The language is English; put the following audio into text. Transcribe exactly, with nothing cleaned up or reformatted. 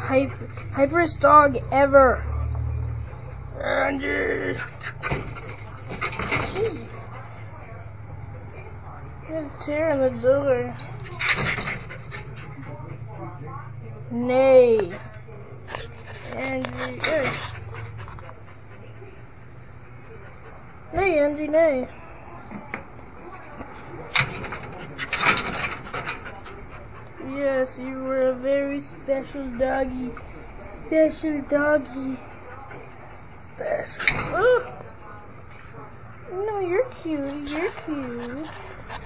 hyper, hyperest dog ever. Angie! Jeez. There's a tear in the door. Nay. Angie, yes. Nay, Angie, nay. Yes, you were a very special doggy. Special doggy. Special. Oh. No, you're cute. You're cute.